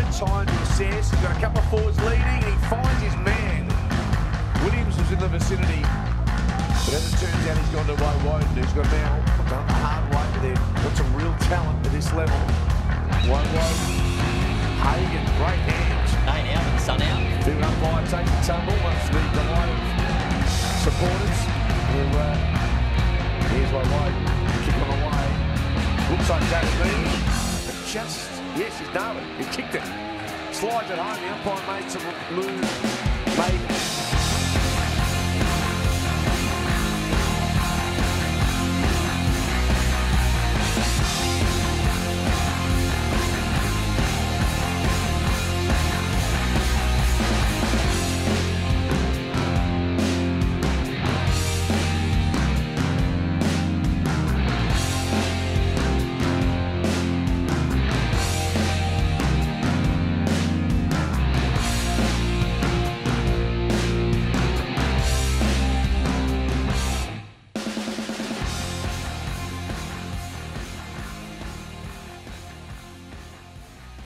time to assess. He's got a couple of forwards leading. He finds his man. Williams was in the vicinity. But as it turns out, he's gone to Woewodin, who's got now done the hard way, but they've got some real talent at this level. Woewodin, Hagan, great hands. Nine out and sun out. Field umpire takes the tumble, much to the delight of supporters. Here's Woewodin, kick on the way. Looks like David, but just, yes, he's nailed it. He kicked it. Slides it home, the umpire made some move, made